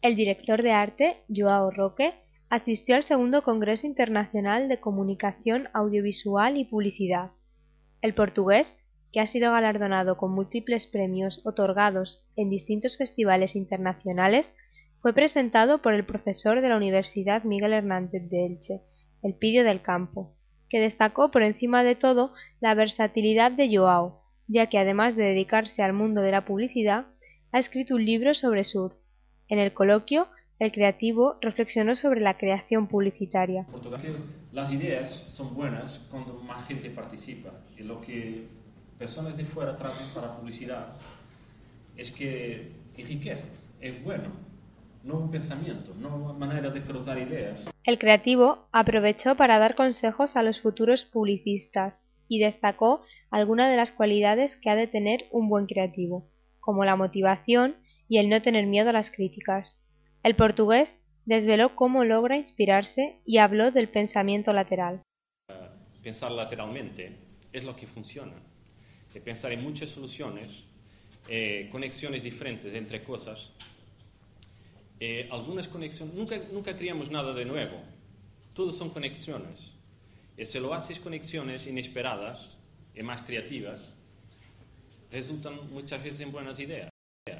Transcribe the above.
El director de arte, Joao Roque, asistió al segundo Congreso Internacional de Comunicación Audiovisual y Publicidad. El portugués, que ha sido galardonado con múltiples premios otorgados en distintos festivales internacionales, fue presentado por el profesor de la Universidad Miguel Hernández de Elche, Elpidio del Campo, que destacó por encima de todo la versatilidad de Joao, ya que además de dedicarse al mundo de la publicidad, ha escrito un libro sobre surf. En el coloquio, el creativo reflexionó sobre la creación publicitaria. Las ideas son buenas cuando más gente participa, y lo que personas de fuera tratan para publicidad es que enriquece, es bueno, nuevo pensamiento, nueva manera de cruzar ideas. El creativo aprovechó para dar consejos a los futuros publicistas y destacó algunas de las cualidades que ha de tener un buen creativo, como la motivación y el no tener miedo a las críticas. El portugués desveló cómo logra inspirarse y habló del pensamiento lateral. Pensar lateralmente es lo que funciona. Pensar en muchas soluciones, conexiones diferentes entre cosas. Algunas conexiones, nunca creamos nada de nuevo. Todos son conexiones. Y si lo haces conexiones inesperadas y más creativas, resultan muchas veces en buenas ideas.